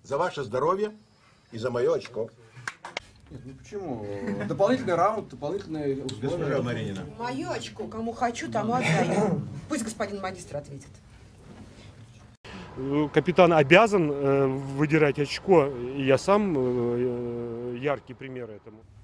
За ваше здоровье и за мое очко. Нет, ну почему? Дополнительный раунд, дополнительные Госпожа условия. Маринина. Мое очко, кому хочу, тому отдаю. Пусть господин магистр ответит. Капитан обязан выдирать очко, и я сам яркий пример этому.